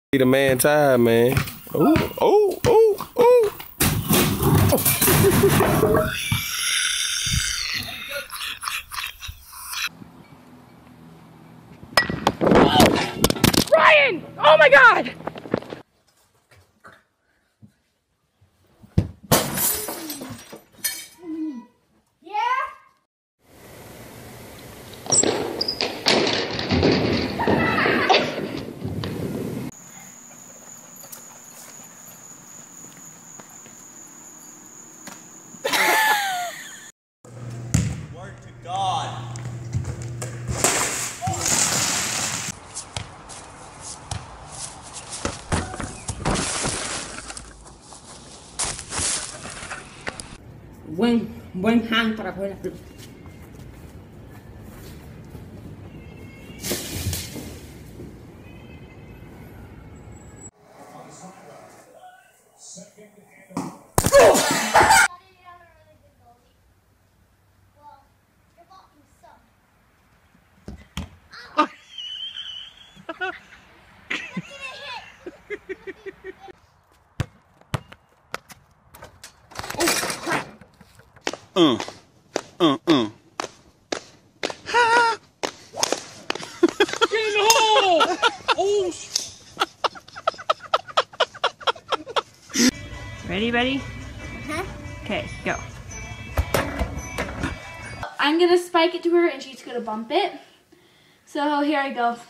The man tired, man. Ooh, ooh, ooh, ooh. Ryan! Oh my God! Buen hang para coger la fruta. Ha! Get in the hole! Oh! Ready, Betty? Uh-huh. Okay, go. I'm gonna spike it to her and she's gonna bump it. So here I go.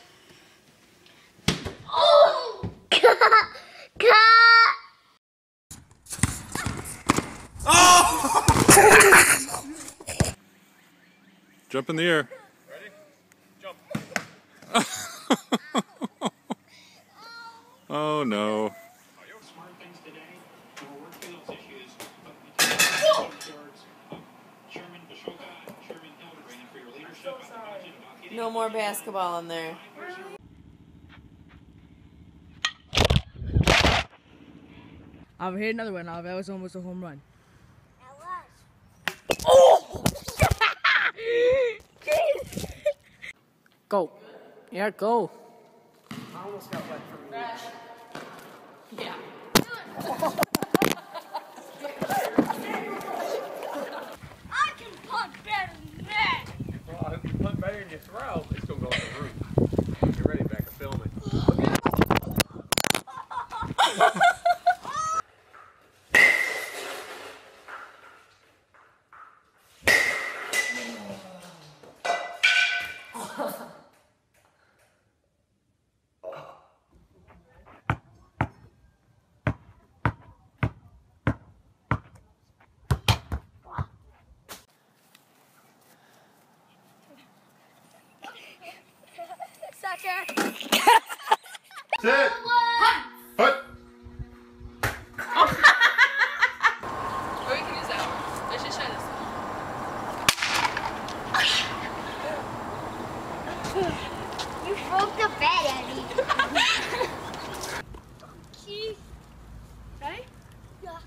Oh! Oh! Jump in the air. Ready? Jump. Oh no. No more basketball in there. I've hit another one. That was almost a home run. Oh! Go. Yeah, go. I almost got wet from reach. Yeah. I can punt better than that. Well, I hope you punt better than you throw. It's gonna go on the roof. Get ready, back to film it. Sucker. Sit! Put! Or we can use that one. Let's just try this one. You broke the bed, Abby. Cheese. Ready? Yeah.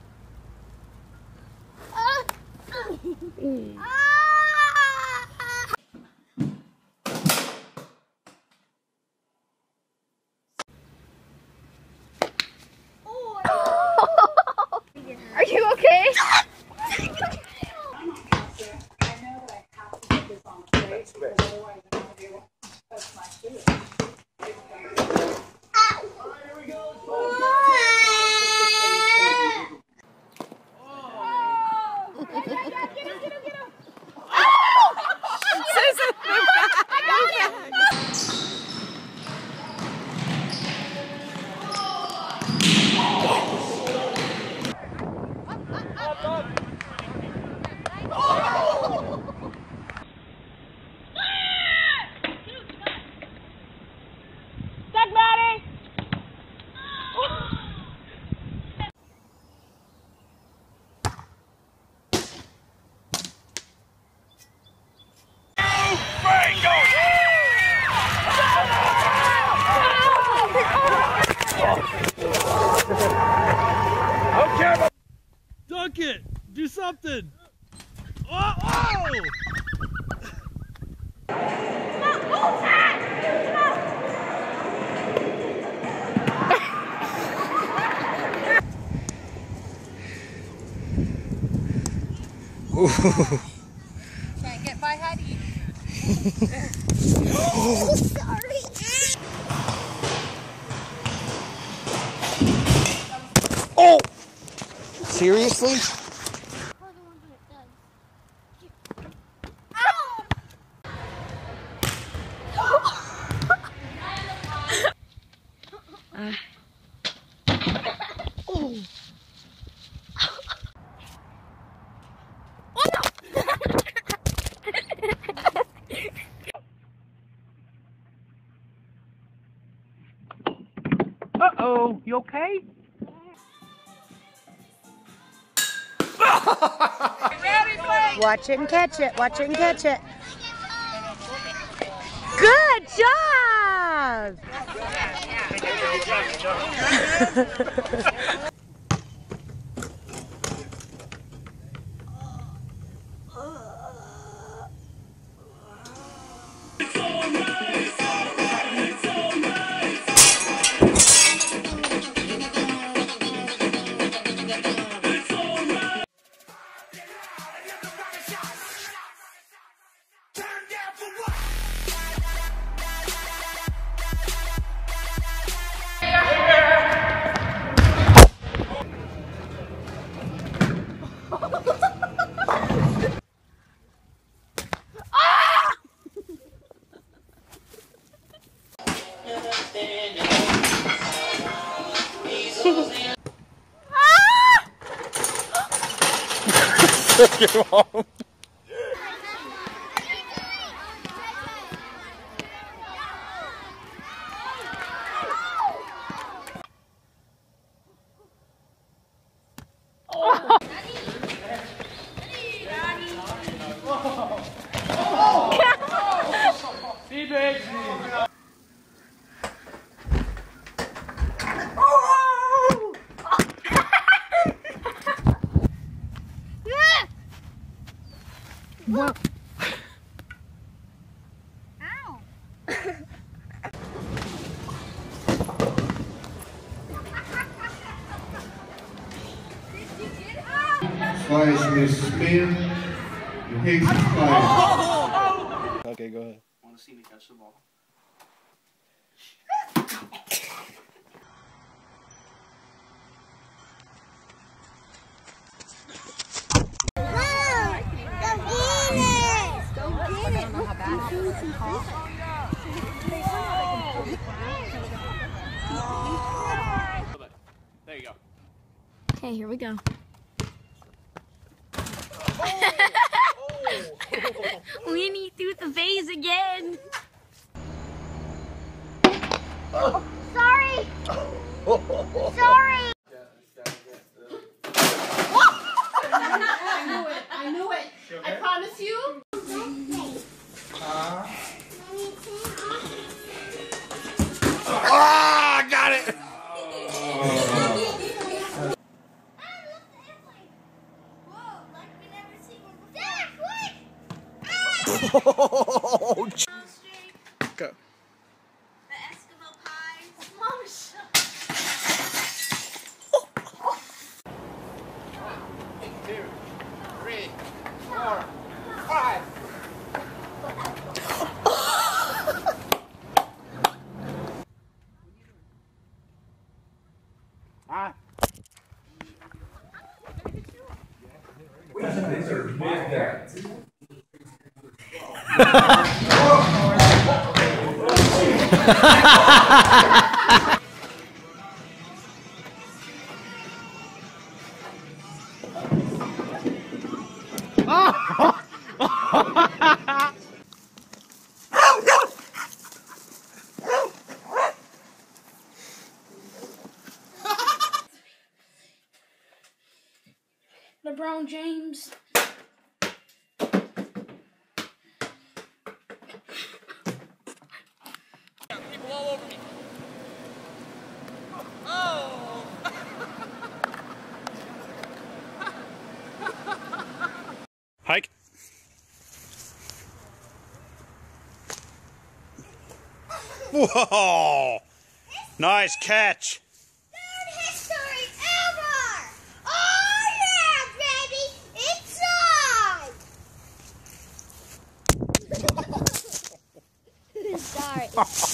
Are you okay? Dunk it! Do something! Oh! Oh! Can't get by Hattie. Sorry. Oh! Seriously? Uh-oh, you okay? Watch it and catch it. Watch it and catch it. Good job! Take him home. What? Slice Miss Spin and Hicks Slice. Okay, go ahead. Want to see me catch the ball? There you go. Okay, here we go. Winnie threw the vase again. Sorry. Sorry. I knew it. I promise you. Ah, got it! Oh, go. The Eskimo pies. Mom, Two, three, 4, 5. Ah. LeBron James. People all over me. Oh! Hike. Whoa! Nice catch. history ever! Oh yeah, baby! It's on! Alright.